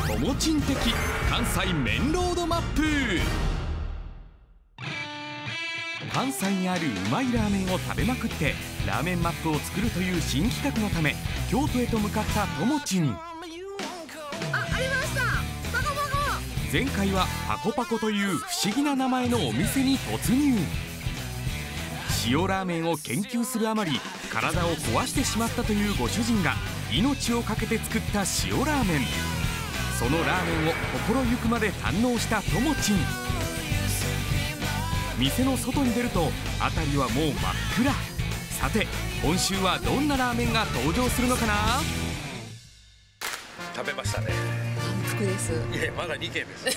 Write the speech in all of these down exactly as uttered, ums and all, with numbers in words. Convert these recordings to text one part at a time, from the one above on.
ともちん的関西麺ロードマップ。関西にあるうまいラーメンを食べまくってラーメンマップを作るという新企画のため京都へと向かったともちん。 あ、ありました。パコパコ。 前回はパコパコという不思議な名前のお店に突入。塩ラーメンを研究するあまり体を壊してしまったというご主人が命を懸けて作った塩ラーメン。そのラーメンを心ゆくまで堪能したともちん。店の外に出ると辺りはもう真っ暗。さて今週はどんなラーメンが登場するのかな。 食べましたね。 満腹です。 いやまだにけんです。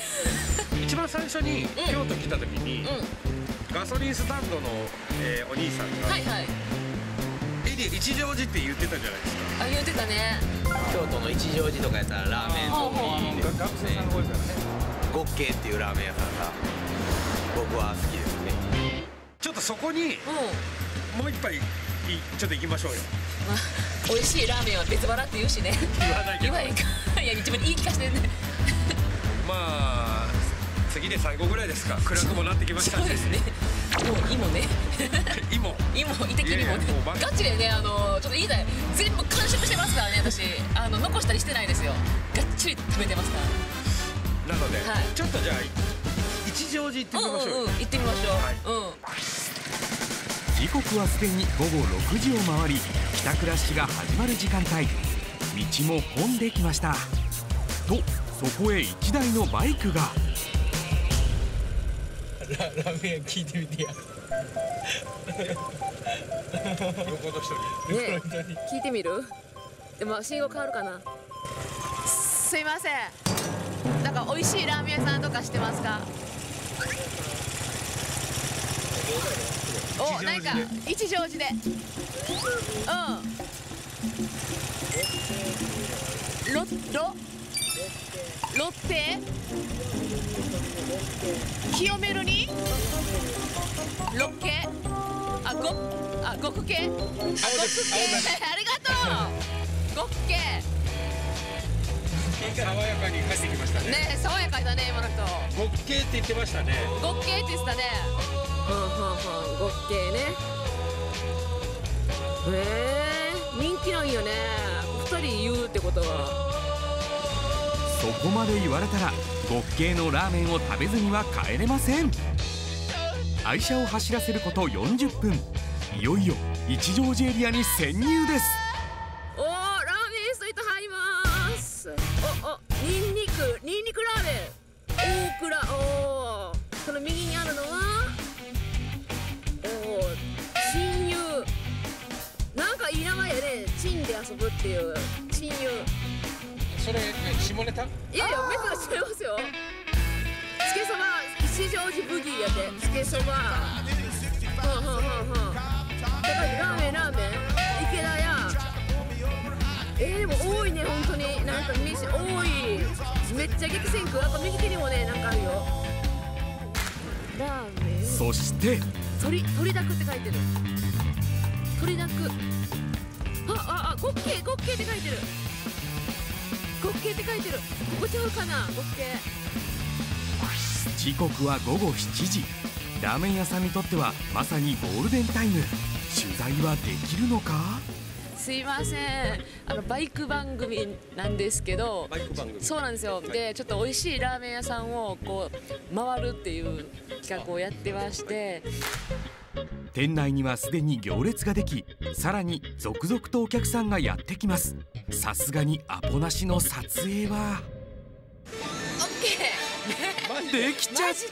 一番最初に京都来た時に、うん、ガソリンスタンドの、えー、お兄さんが、はいはい、エリア一乗寺って言ってたじゃないですか。 あ、言ってたね。 京都の一乗寺とかやったらラーメンソフィー、 学生さんが多いからね。 ゴッケーっていうラーメン屋さんが僕は好きですね。 ちょっとそこに、うん、もう一杯ちょっと行きましょうよ。 まあ、美味しいラーメンは別腹って言うしね。 言わないけど。 言わんか。いや自分に言い聞かせてんね。 まあ次で最後ぐらいですか。暗くもなってきましたね。 そうですね。もういいもんね。 いいもん。 いいもん、意的にもね。ガチでね、あのちょっと言いたい。全部完食してますからね、私。あの残したりしてないですよ。がっちり食べてますから。 なので、はい、ちょっとじゃあ一乗寺行ってみましょう。 うんうん、行ってみましょう。はい、うん。 時刻はすでにごごろくじを回り帰宅ラッシュが始まる時間帯。道も混んできました。とそこへ一台のバイクが。 ラ, ラーメン屋聞いてみてや。 横の人に。ね、聞いてみる？でも信号変わるかな。すいません。なんか美味しいラーメン屋さんとか知ってますか？お、なんか一乗寺で。うん。ロロロッテ清めるにロッケあごあ極系あ極系ありがとう極系。 爽やかに帰ってきましたね。 ね、爽やかだね今の人。 極系って言ってましたね。 極系って言ってたね。はんはんはん、極系ね。へえ、人気なんよね。二人言うってことは。 そこまで言われたら極系のラーメンを食べずには帰れません。愛車を走らせることよんじゅっぷん。いよいよ一乗寺エリアに潜入です。 おー、ラーメンストリート入ります。おお、ニンニクニンニクラーメン大倉。おー、その右にあるのはおー、親友。なんかいい名前やね。チンで遊ぶっていう親友。 それ、ね、下ネタ？ いやいや、珍しちゃいますよ。つけそば一乗寺ブギーやで。つけそばはんはんはんはん。ラーメンラーメン池田屋。えー、でも多いね、本当に。なんか飯多い。めっちゃ激戦区。なんか右手にもね、なんかあるよ。ラーメン。 そして鳥鳥だくって書いてる。鳥だく。あああ、ゴッケーゴッケーって書いてる。ゴッケーって書いてる。ここちゃうかな、ゴッケー。 時刻はごごしちじ。ラーメン屋さんにとってはまさにゴールデンタイム。取材はできるのか？ すいません、あのバイク番組なんですけど。 バイク番組。 そうなんですよ。でちょっと美味しいラーメン屋さんをこう回るっていう企画をやってまして、 店内にはすでに行列ができ、さらに続々とお客さんがやってきます。さすがにアポなしの撮影はオッケーできちゃった。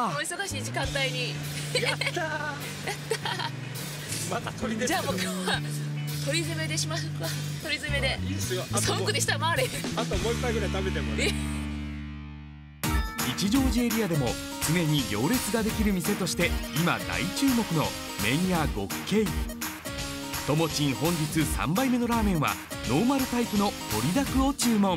お忙しい時間帯にやったー。やったー。また鳥です。 じゃあもう今日は鳥攻めでしましょうか。鳥攻めで。 いいですよ。 ソングでしたら回れ。 あともう一杯ぐらい食べてもね。 一乗寺エリアでも常に行列ができる店として今大注目の麺屋極系。ともちん本日さんばいめのラーメンはノーマルタイプの鶏だくを注文。 はい、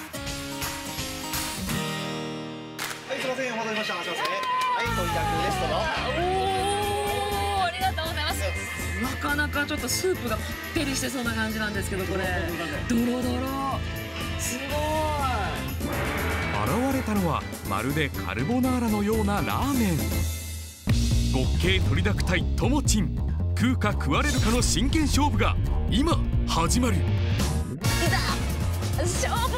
すいません、お待たせしました。お待たせ。はい、鶏だくです。どうぞ。 おお、ありがとうございます。なかなかちょっとスープがこってりしてそうな感じなんですけど、これドロドロ。すごい。 たのはまるでカルボナーラのようなラーメン。極軽取りだくたいともちん、食うか食われるかの真剣勝負が今始まる。 勝負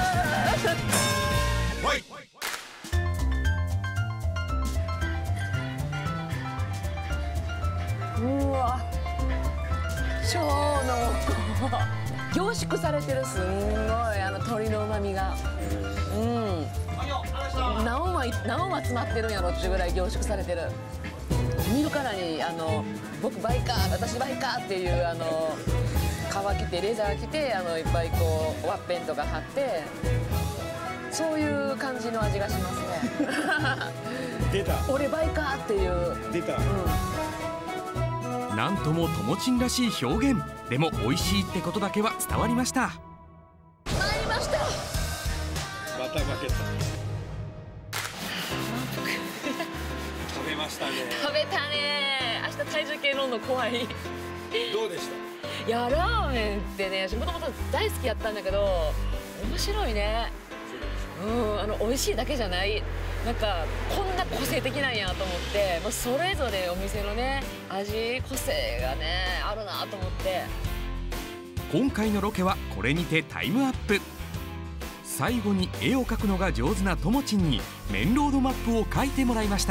うわ、超濃厚、凝縮されてる。すんごいあの鶏の旨味が、うん何枚何枚詰まってるんやろっていうぐらい凝縮されてる。見るからにあの僕バイカー、私バイカーっていうあの革着てレザー着て、あのいっぱいこうワッペンとか貼って、そういう感じの味がしますね。 出た。 俺バイカーっていう。 出た。 うん、 なんともともちんらしい表現でも美味しいってことだけは伝わりました。 参りました。 また負けた。食べましたね。 食べたね。明日体重計乗るの怖い。 どうでした？ いやラーメンってね、もともと大好きやったんだけど面白いね。うん、あの美味しいだけじゃない、なんかこんな個性的なんやと思って、もうそれぞれお店のね味個性がねあるなと思って。 今回のロケはこれにてタイムアップ。最後に絵を描くのが上手なともちんにメンロードマップを描いてもらいました。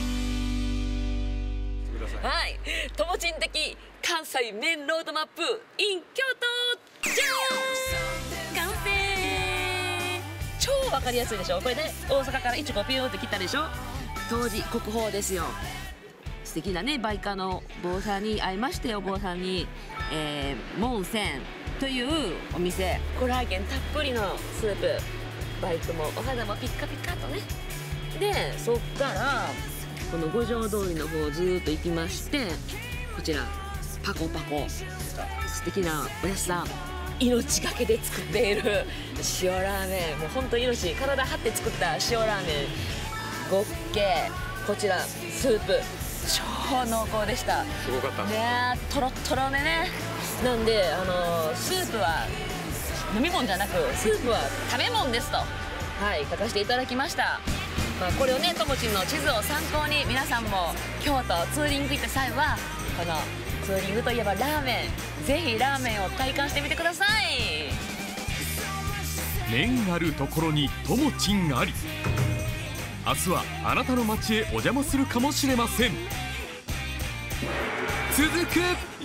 はい、ともちん的関西メンロードマップ in 京都、じゃーん、完成。超わかりやすいでしょ。これで大阪からいちこピューって切ったでしょ。当時国宝ですよ。素敵なねバイカの坊さんに会いましたよ。坊さんに、えー、モンセンというお店、コラーゲンたっぷりのスープ、バイクもお肌もピッカピカとね。でそっからこの五条通りの方をずーっと行きまして、こちらパコパコ、素敵なおやつさん、命がけで作っている塩ラーメン、もう本当に命体張って作った塩ラーメンごっけ、こちらスープ超濃厚でした。 すごかったね、とろっとろでね。なんであのスープは飲み物じゃなくスープは食べ物ですと、はい、書かせていただきました。まあ、これをねともちんの地図を参考に皆さんも京都ツーリング行った際はこのツーリングといえばラーメン、ぜひラーメンを体感してみてください。 麺あるところにともちんあり。明日はあなたの街へお邪魔するかもしれません。続く。